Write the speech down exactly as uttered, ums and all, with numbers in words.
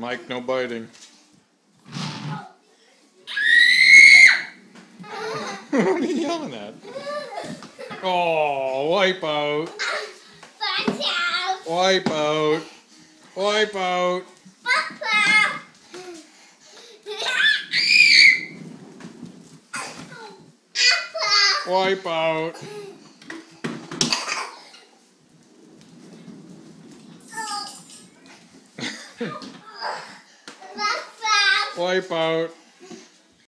Mike, no biting. What are you yelling at? Oh, wipe out. Wipe out. Wipe out. Wipe out. Wipe out.